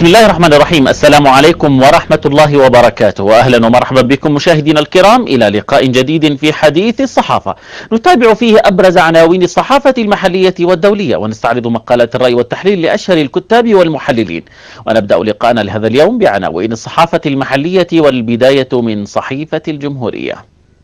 بسم الله الرحمن الرحيم. السلام عليكم ورحمة الله وبركاته، وأهلا ومرحبا بكم مشاهدينا الكرام إلى لقاء جديد في حديث الصحافة، نتابع فيه أبرز عناوين الصحافة المحلية والدولية، ونستعرض مقالات الرأي والتحليل لأشهر الكتاب والمحللين. ونبدأ لقاءنا لهذا اليوم بعناوين الصحافة المحلية، والبداية من صحيفة الجمهورية.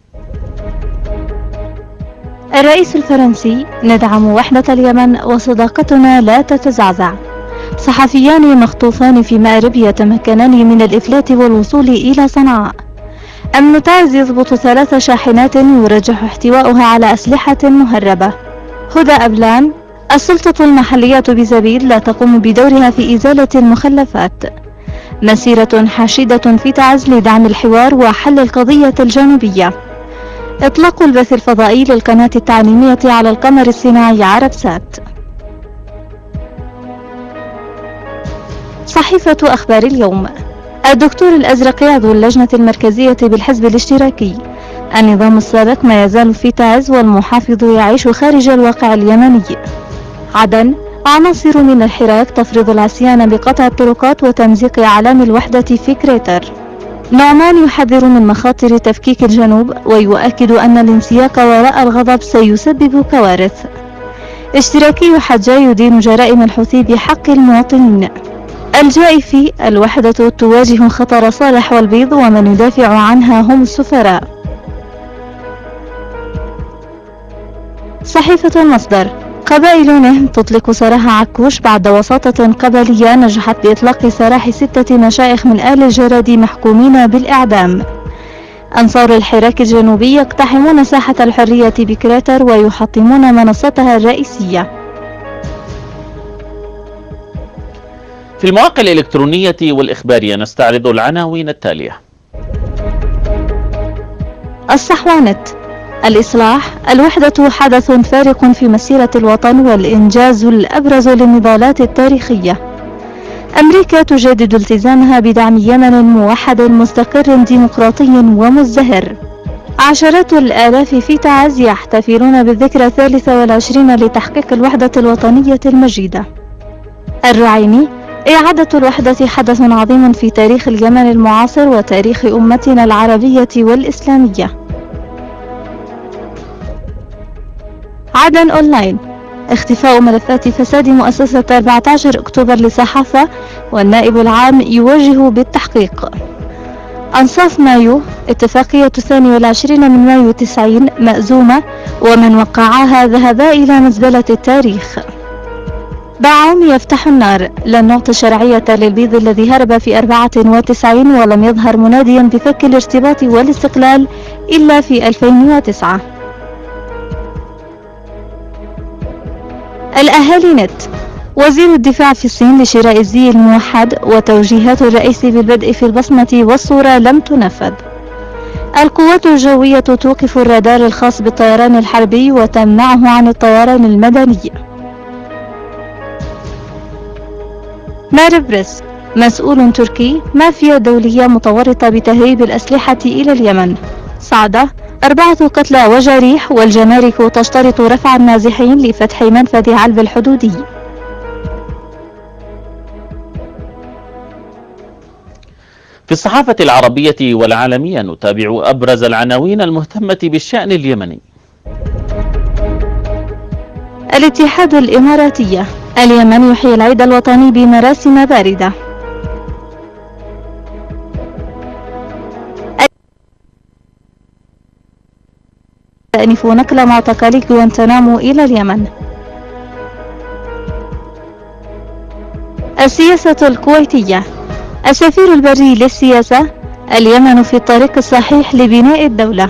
الرئيس الفرنسي: ندعم وحدة اليمن وصداقتنا لا تتزعزع. صحفيان مخطوفان في مأرب يتمكنان من الإفلات والوصول إلى صنعاء. أمن تعز يضبط 3 شاحنات يرجح احتواؤها على أسلحة مهربة. هدى أبلان: السلطة المحلية بزبيد لا تقوم بدورها في إزالة المخلفات. مسيرة حاشدة في تعز لدعم الحوار وحل القضية الجنوبية. إطلاق البث الفضائي للقناة التعليمية على القمر الصناعي عربسات. صحيفة أخبار اليوم: الدكتور الأزرق عضو اللجنة المركزية بالحزب الاشتراكي. النظام السابق ما يزال في تعز والمحافظ يعيش خارج الواقع اليمني. عدن: عناصر من الحراك تفرض العصيان بقطع الطرقات وتمزيق أعلام الوحدة في كريتر. نعمان يحذر من مخاطر تفكيك الجنوب ويؤكد أن الانسياق وراء الغضب سيسبب كوارث. اشتراكي حجة يدين جرائم الحوثي بحق المواطنين. الجائفي: الوحدة تواجه خطر صالح والبيض ومن يدافع عنها هم السفراء. صحيفة المصدر: قبائل نهم تطلق سراح عكوش بعد وساطة قبلية نجحت بإطلاق سراح 6 مشايخ من آل الجراد محكومين بالإعدام. أنصار الحراك الجنوبي يقتحمون ساحة الحرية بكريتر ويحطمون منصتها الرئيسية. في المواقع الإلكترونية والإخبارية نستعرض العناوين التالية. الصحوانت: الإصلاح: الوحدة حدث فارق في مسيرة الوطن والإنجاز الأبرز للنضالات التاريخية. أمريكا تجدد التزامها بدعم يمن موحد مستقر ديمقراطي ومزدهر. عشرات الآلاف في تعز يحتفلون بالذكرى 23 لتحقيق الوحدة الوطنية المجيدة. الرعيني: إعادة الوحدة حدث عظيم في تاريخ اليمن المعاصر وتاريخ أمتنا العربية والإسلامية. عدن أونلاين: اختفاء ملفات فساد مؤسسة 14 أكتوبر للصحافة والنائب العام يوجه بالتحقيق. أنصاف مايو: اتفاقية 22 من مايو 90 مأزومة ومن وقعها ذهبا إلى مزبلة التاريخ. باعوم يفتح النار: لن نعطي شرعية للبيض الذي هرب في 94 ولم يظهر مناديا بفك الارتباط والاستقلال إلا في 2009. الأهالي نت: وزير الدفاع في الصين لشراء الزي الموحد وتوجيهات الرئيس بالبدء في البصمة والصورة لم تنفذ. القوات الجوية توقف الرادار الخاص بالطيران الحربي وتمنعه عن الطيران المدني. ماربرس: مسؤول تركي: مافيا دولية متورطة بتهريب الأسلحة إلى اليمن. صعدة: 4 قتلى وجريح والجمارك تشترط رفع النازحين لفتح منفذ علب الحدودي. في الصحافة العربية والعالمية نتابع أبرز العناوين المهتمة بالشأن اليمني. الاتحاد الإماراتية: اليمن يحيي العيد الوطني بمراسم باردة. تأنف نقل معتقلي غوانتنامو إلى اليمن. السياسة الكويتية: السفير البري للسياسة: اليمن في الطريق الصحيح لبناء الدولة.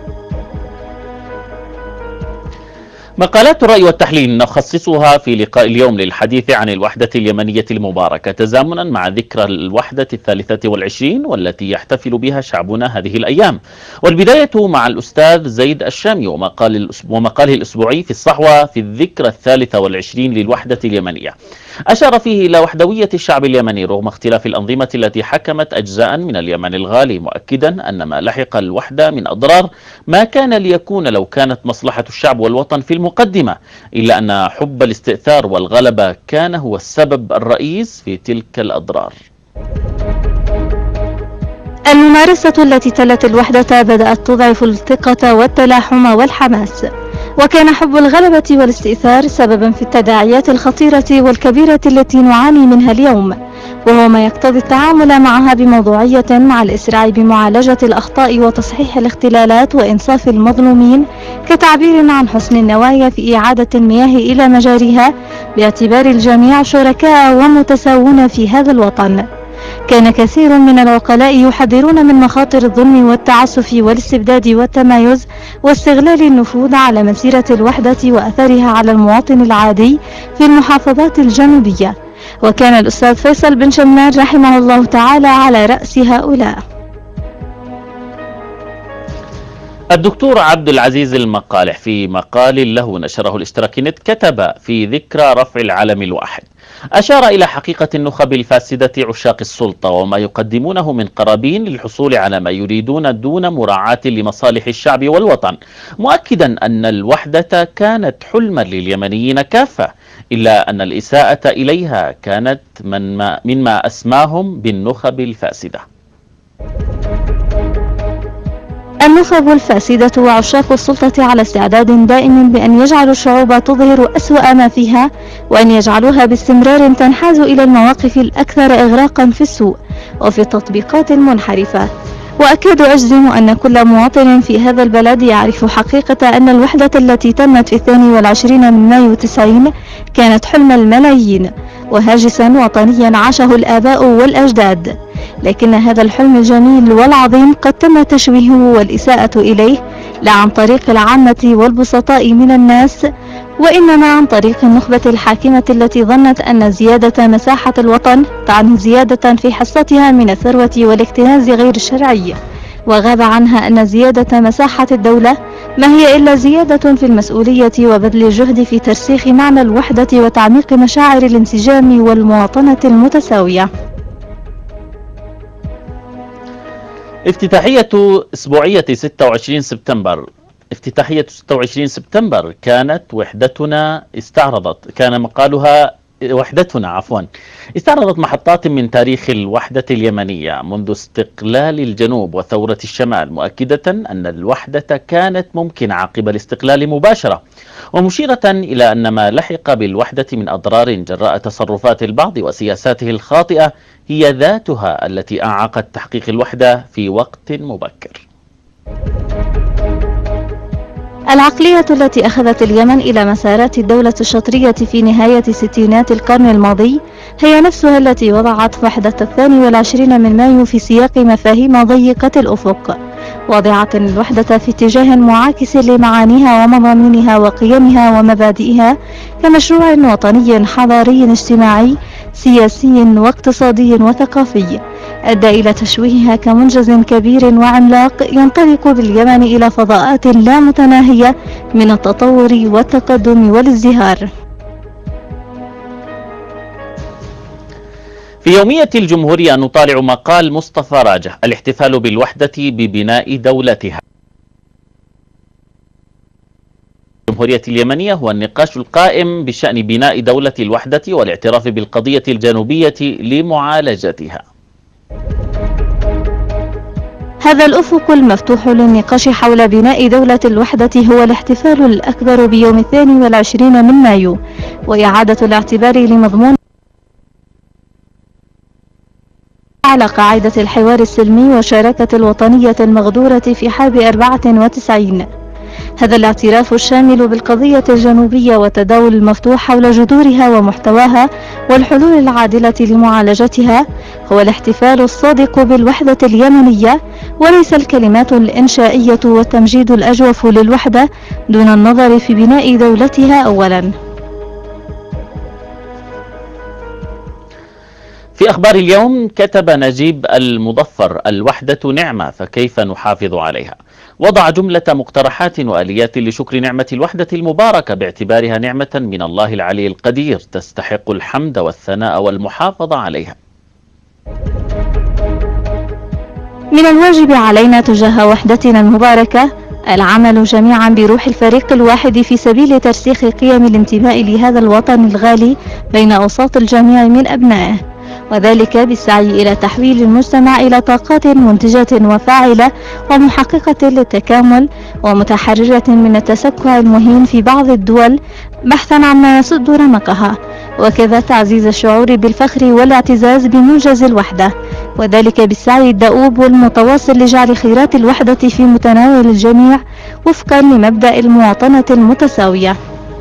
مقالات الرأي والتحليل نخصصها في لقاء اليوم للحديث عن الوحدة اليمنية المباركة تزامنا مع ذكرى الوحدة 23 والتي يحتفل بها شعبنا هذه الأيام. والبداية مع الأستاذ زيد الشامي ومقاله الأسبوعي في الصحوة في الذكرى 23 للوحدة اليمنية. أشار فيه إلى وحدوية الشعب اليمني رغم اختلاف الأنظمة التي حكمت أجزاء من اليمن الغالي، مؤكدا أن ما لحق الوحدة من أضرار ما كان ليكون لو كانت مصلحة الشعب والوطن في المقدمة، المقدمة، إلا أن حب الاستئثار والغلبة كان هو السبب الرئيس في تلك الأضرار. الممارسة التي تلت الوحدة بدأت تضعف الثقة والتلاحم والحماس، وكان حب الغلبة والاستئثار سببا في التداعيات الخطيرة والكبيرة التي نعاني منها اليوم، وهو ما يقتضي التعامل معها بموضوعية مع الإسراع بمعالجة الأخطاء وتصحيح الاختلالات وإنصاف المظلومين، كتعبير عن حسن النوايا في إعادة المياه إلى مجاريها، باعتبار الجميع شركاء ومتساوون في هذا الوطن. كان كثير من العقلاء يحذرون من مخاطر الظلم والتعسف والاستبداد والتمايز واستغلال النفوذ على مسيرة الوحدة وأثرها على المواطن العادي في المحافظات الجنوبية، وكان الأستاذ فيصل بن شمال رحمه الله تعالى على رأس هؤلاء. الدكتور عبد العزيز المقالح في مقال له نشره الاشتراكي نت كتب في ذكرى رفع العلم الواحد، أشار إلى حقيقة النخب الفاسدة عشاق السلطة وما يقدمونه من قرابين للحصول على ما يريدون دون مراعاة لمصالح الشعب والوطن، مؤكدا أن الوحدة كانت حلما لليمنيين كافة، إلا أن الإساءة إليها كانت مما أسماهم بالنخب الفاسدة. النخب الفاسدة وعشاق السلطة على استعداد دائم بأن يجعلوا الشعوب تظهر أسوأ ما فيها، وأن يجعلوها باستمرار تنحاز إلى المواقف الأكثر إغراقا في السوء وفي التطبيقات المنحرفة. وأكاد أجزم أن كل مواطن في هذا البلد يعرف حقيقة أن الوحدة التي تمت في 22 من مايو 90 كانت حلم الملايين وهاجسا وطنيا عاشه الآباء والأجداد، لكن هذا الحلم الجميل والعظيم قد تم تشويهه والإساءة إليه لا عن طريق العامة والبسطاء من الناس، وإنما عن طريق النخبة الحاكمة التي ظنت أن زيادة مساحة الوطن تعني زيادة في حصتها من الثروة والاكتناز غير الشرعي، وغاب عنها أن زيادة مساحة الدولة ما هي إلا زيادة في المسؤولية وبذل الجهد في ترسيخ معنى الوحدة وتعميق مشاعر الانسجام والمواطنة المتساوية. افتتاحية 26 سبتمبر كانت وحدتنا كان مقالها وحدتنا استعرضت محطات من تاريخ الوحدة اليمنية منذ استقلال الجنوب وثورة الشمال، مؤكدة أن الوحدة كانت ممكنة عقب الاستقلال مباشرة، ومشيرة إلى أن ما لحق بالوحدة من أضرار جراء تصرفات البعض وسياساته الخاطئة هي ذاتها التي أعاقت تحقيق الوحدة في وقت مبكر. العقلية التي أخذت اليمن إلى مسارات الدولة الشطرية في نهاية ستينات القرن الماضي هي نفسها التي وضعت وحدة 22 من مايو في سياق مفاهيم ضيقة الأفق، واضعة الوحدة في اتجاه معاكس لمعانيها ومضامينها وقيمها ومبادئها كمشروع وطني حضاري اجتماعي سياسي واقتصادي وثقافي، أدى إلى تشويهها كمنجز كبير وعملاق ينطلق باليمن إلى فضاءات لا متناهية من التطور والتقدم والازدهار. في يومية الجمهورية نطالع مقال مصطفى راجح، الاحتفال بالوحدة ببناء دولتها. الجمهورية اليمنية هو النقاش القائم بشأن بناء دولة الوحدة والاعتراف بالقضية الجنوبية لمعالجتها. هذا الأفق المفتوح للنقاش حول بناء دولة الوحدة هو الاحتفال الأكبر بيوم 22 من مايو، وإعادة الاعتبار لمضمون على قاعدة الحوار السلمي والشراكة الوطنية المغدورة في حرب 94. هذا الاعتراف الشامل بالقضية الجنوبية والتداول المفتوح حول جذورها ومحتواها والحلول العادلة لمعالجتها هو الاحتفال الصادق بالوحدة اليمنية، وليس الكلمات الإنشائية والتمجيد الأجوف للوحدة دون النظر في بناء دولتها أولا. في أخبار اليوم كتب نجيب المظفر: الوحدة نعمة فكيف نحافظ عليها؟ وضع جملة مقترحات وآليات لشكر نعمة الوحدة المباركة باعتبارها نعمة من الله العلي القدير تستحق الحمد والثناء والمحافظة عليها. من الواجب علينا تجاه وحدتنا المباركة العمل جميعا بروح الفريق الواحد في سبيل ترسيخ قيم الانتماء لهذا الوطن الغالي بين أوساط الجميع من أبنائه، وذلك بالسعي إلى تحويل المجتمع إلى طاقات منتجة وفاعلة ومحققة للتكامل ومتحررة من التسكع المهين في بعض الدول بحثا عما يسد رمقها، وكذا تعزيز الشعور بالفخر والاعتزاز بمنجز الوحدة، وذلك بالسعي الدؤوب والمتواصل لجعل خيرات الوحدة في متناول الجميع وفقا لمبدأ المواطنة المتساوية.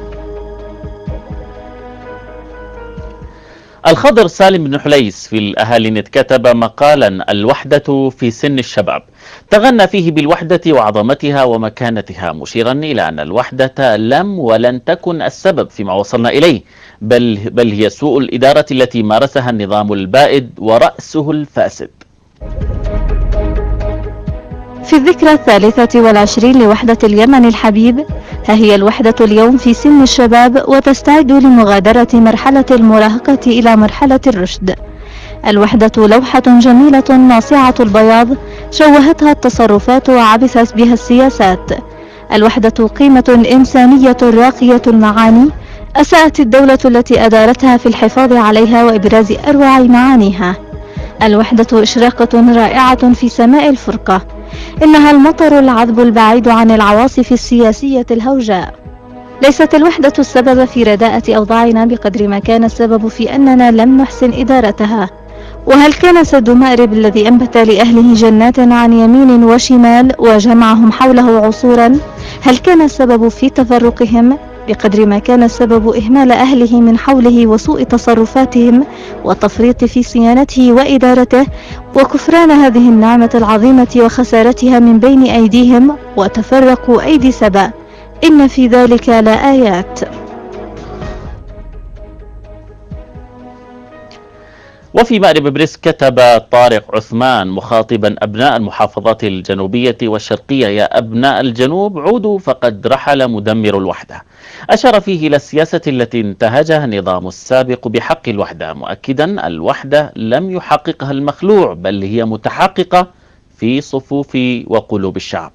الخضر سالم بن حليس في الأهالي كتب مقالا الوحدة في سن الشباب، تغنى فيه بالوحدة وعظمتها ومكانتها، مشيرا إلى أن الوحدة لم ولن تكن السبب فيما وصلنا إليه، بل هي سوء الإدارة التي مارسها النظام البائد ورأسه الفاسد. في الذكرى 23 لوحدة اليمن الحبيب، ها هي الوحدة اليوم في سن الشباب وتستعد لمغادرة مرحلة المراهقة إلى مرحلة الرشد. الوحدة لوحة جميلة ناصعة البياض شوهتها التصرفات وعبثت بها السياسات. الوحدة قيمة إنسانية راقية المعاني أساءت الدولة التي أدارتها في الحفاظ عليها وإبراز أروع معانيها. الوحدة إشراقة رائعة في سماء الفرقة، إنها المطر العذب البعيد عن العواصف السياسية الهوجاء. ليست الوحدة السبب في رداءة أوضاعنا بقدر ما كان السبب في أننا لم نحسن إدارتها. وهل كان سد مأرب الذي أنبت لأهله جنات عن يمين وشمال وجمعهم حوله عصورا، هل كان السبب في تفرقهم بقدر ما كان السبب إهمال أهله من حوله وسوء تصرفاتهم والتفريط في صيانته وإدارته وكفران هذه النعمة العظيمة وخسارتها من بين أيديهم وتفرقوا أيدي سبأ؟ إن في ذلك لآيات. وفي مأرب بريس كتب طارق عثمان مخاطبا أبناء المحافظات الجنوبية والشرقية: يا أبناء الجنوب عودوا فقد رحل مدمر الوحدة. أشار فيه إلى السياسة التي انتهجها النظام السابق بحق الوحدة، مؤكدا الوحدة لم يحققها المخلوع، بل هي متحققة في صفوف وقلوب الشعب.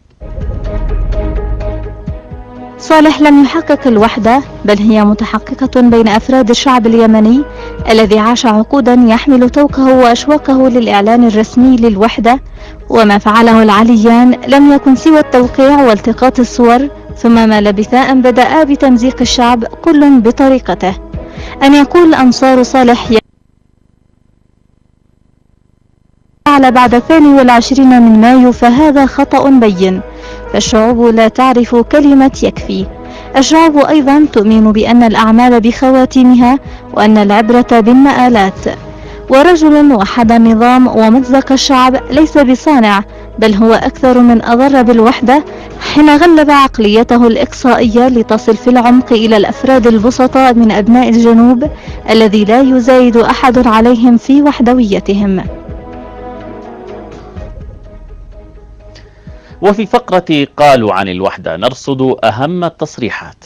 صالح لم يحقق الوحدة، بل هي متحققة بين أفراد الشعب اليمني الذي عاش عقودا يحمل طوقه وأشواقه للإعلان الرسمي للوحدة، وما فعله العليان لم يكن سوى التوقيع والتقاط الصور، ثم ما لبثا أن بدأ بتمزيق الشعب كل بطريقته. أن يقول أنصار صالح على بعد 22 من مايو فهذا خطأ بين، فالشعوب لا تعرف كلمة يكفي. الشعوب أيضا تؤمن بأن الأعمال بخواتيمها وأن العبرة بالمآلات. ورجل وحد النظام ومزق الشعب ليس بصانع، بل هو أكثر من أضر بالوحدة حين غلب عقليته الإقصائية لتصل في العمق إلى الأفراد البسطاء من أبناء الجنوب الذي لا يزايد أحد عليهم في وحدويتهم. وفي فقرة قالوا عن الوحدة نرصد أهم التصريحات.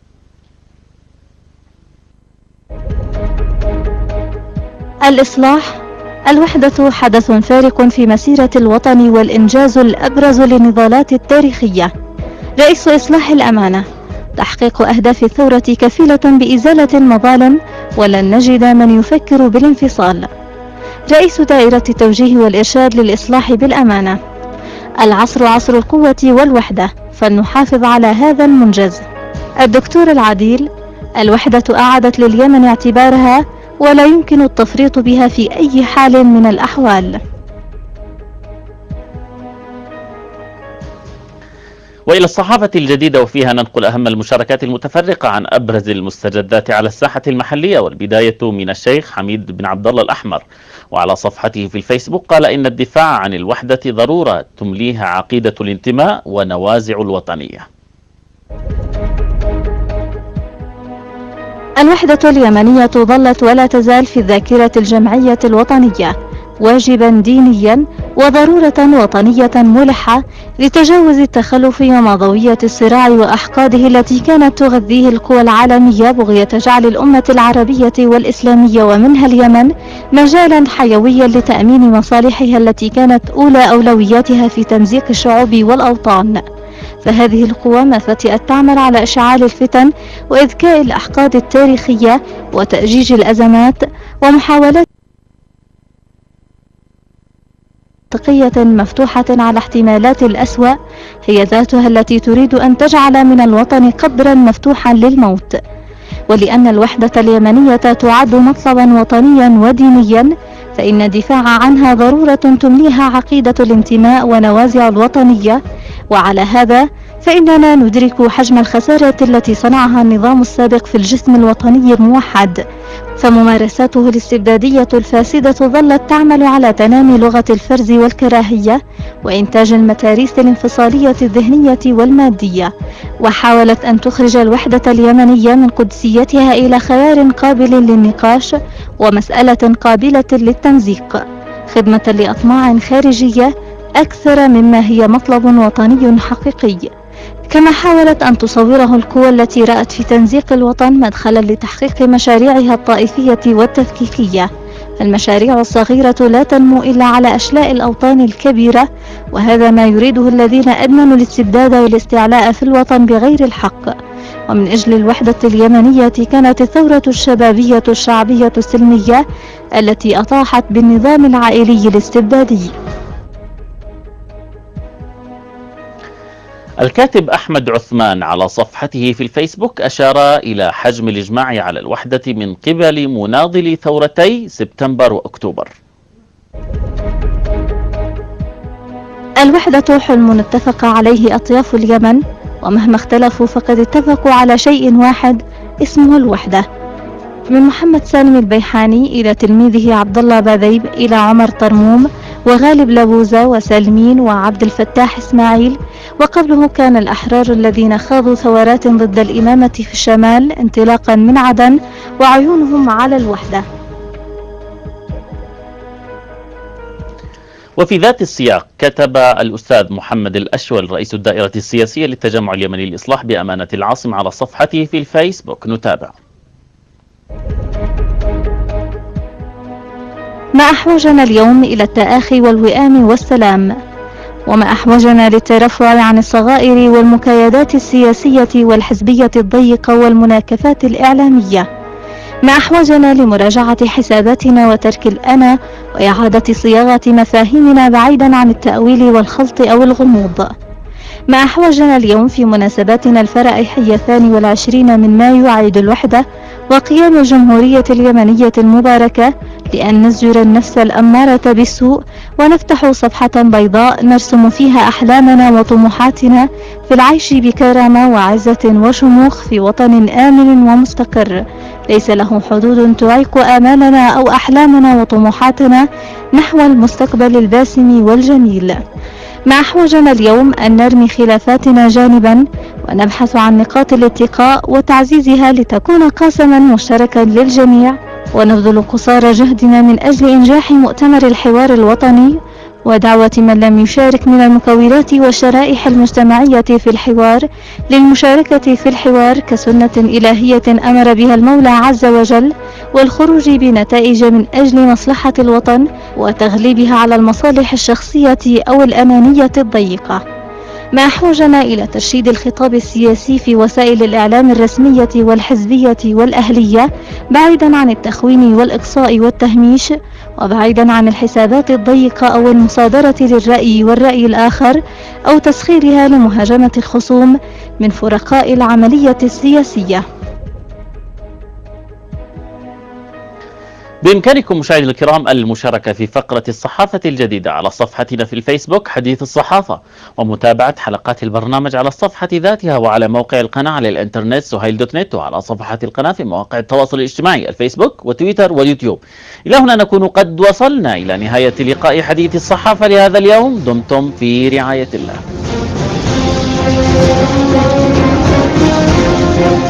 الإصلاح: الوحدة حدث فارق في مسيرة الوطن والإنجاز الأبرز للنضالات التاريخية. رئيس إصلاح الأمانة: تحقيق أهداف الثورة كفيلة بإزالة المظالم، ولن نجد من يفكر بالانفصال. رئيس دائرة التوجيه والإرشاد للإصلاح بالأمانة: العصر عصر القوة والوحدة، فلنحافظ على هذا المنجز. الدكتور العديل: الوحدة أعادت لليمن اعتبارها، ولا يمكن التفريط بها في أي حال من الأحوال. وإلى الصحافة الجديدة، وفيها ننقل أهم المشاركات المتفرقة عن أبرز المستجدات على الساحة المحلية، والبداية من الشيخ حميد بن عبد الله الأحمر، وعلى صفحته في الفيسبوك قال: إن الدفاع عن الوحدة ضرورة تمليها عقيدة الانتماء ونوازع الوطنية. الوحدة اليمنية ظلت ولا تزال في الذاكرة الجمعية الوطنية واجبا دينيا وضرورة وطنية ملحة لتجاوز التخلف ومضوية الصراع وأحقاده التي كانت تغذيه القوى العالمية بغية جعل الأمة العربية والإسلامية ومنها اليمن مجالا حيويا لتأمين مصالحها التي كانت أولى أولوياتها في تمزيق الشعوب والأوطان. فهذه القوى ما فتئت تعمل على إشعال الفتن وإذكاء الأحقاد التاريخية وتأجيج الأزمات ومحاولات منطقية مفتوحة على احتمالات الأسوأ، هي ذاتها التي تريد أن تجعل من الوطن قبرا مفتوحا للموت. ولأن الوحدة اليمنية تعد مطلبا وطنيا ودينيا، فإن الدفاع عنها ضرورة تمليها عقيدة الانتماء ونوازع الوطنية. وعلى هذا فإننا ندرك حجم الخسارة التي صنعها النظام السابق في الجسم الوطني الموحد، فممارساته الاستبدادية الفاسدة ظلت تعمل على تنامي لغة الفرز والكراهية وإنتاج المتاريس الانفصالية الذهنية والمادية، وحاولت أن تخرج الوحدة اليمنية من قدسيتها إلى خيار قابل للنقاش ومسألة قابلة للتمزيق، خدمة لأطماع خارجية أكثر مما هي مطلب وطني حقيقي. كما حاولت أن تصوره القوى التي رأت في تمزيق الوطن مدخلا لتحقيق مشاريعها الطائفية والتفكيكية. المشاريع الصغيرة لا تنمو إلا على أشلاء الأوطان الكبيرة، وهذا ما يريده الذين أدمنوا الاستبداد والاستعلاء في الوطن بغير الحق. ومن أجل الوحدة اليمنية كانت الثورة الشبابية الشعبية السلمية التي أطاحت بالنظام العائلي الاستبدادي. الكاتب أحمد عثمان على صفحته في الفيسبوك أشار إلى حجم الإجماع على الوحدة من قبل مناضلي ثورتي سبتمبر وأكتوبر. الوحدة حلم اتفق عليه أطياف اليمن، ومهما اختلفوا فقد اتفقوا على شيء واحد اسمه الوحدة. من محمد سالم البيحاني إلى تلميذه عبد الله باذيب إلى عمر طرموم وغالب لبوزة وسالمين وعبد الفتاح إسماعيل، وقبله كان الأحرار الذين خاضوا ثورات ضد الإمامة في الشمال انطلاقا من عدن وعيونهم على الوحدة. وفي ذات السياق كتب الأستاذ محمد الأشول رئيس الدائرة السياسية للتجمع اليمني للإصلاح بأمانة العاصمة على صفحته في الفيسبوك، نتابع. ما أحوجنا اليوم إلى التآخي والوئام والسلام، وما أحوجنا للترفع عن الصغائر والمكايدات السياسية والحزبية الضيقة والمناكفات الإعلامية، ما أحوجنا لمراجعة حساباتنا وترك الأنا وإعادة صياغة مفاهيمنا بعيدا عن التأويل والخلط أو الغموض، ما أحوجنا اليوم في مناسباتنا الفرائحية 22 من مايو عيد الوحدة وقيام الجمهورية اليمنية المباركة لأن نزجر النفس الأمارة بالسوء ونفتح صفحة بيضاء نرسم فيها أحلامنا وطموحاتنا في العيش بكرامة وعزة وشموخ في وطن آمن ومستقر ليس له حدود تعيق آمالنا أو أحلامنا وطموحاتنا نحو المستقبل الباسم والجميل. ما أحوجنا اليوم أن نرمي خلافاتنا جانبا ونبحث عن نقاط الاتقاء وتعزيزها لتكون قاسما مشتركا للجميع، ونبذل قصارى جهدنا من أجل إنجاح مؤتمر الحوار الوطني ودعوة من لم يشارك من المكونات والشرائح المجتمعية في الحوار للمشاركة في الحوار كسنة إلهية أمر بها المولى عز وجل، والخروج بنتائج من أجل مصلحة الوطن وتغليبها على المصالح الشخصية أو الأنانية الضيقة. ما أحوجنا إلى ترشيد الخطاب السياسي في وسائل الإعلام الرسمية والحزبية والأهلية بعيدا عن التخوين والإقصاء والتهميش، وبعيدا عن الحسابات الضيقة أو المصادرة للرأي والرأي الآخر أو تسخيرها لمهاجمة الخصوم من فرقاء العملية السياسية. بإمكانكم مشاهدينا الكرام المشاركة في فقرة الصحافة الجديدة على صفحتنا في الفيسبوك حديث الصحافة، ومتابعة حلقات البرنامج على الصفحة ذاتها وعلى موقع القناة على الإنترنت سهيل.net، وعلى صفحات القناة في مواقع التواصل الاجتماعي الفيسبوك وتويتر واليوتيوب. إلى هنا نكون قد وصلنا إلى نهاية لقاء حديث الصحافة لهذا اليوم. دمتم في رعاية الله.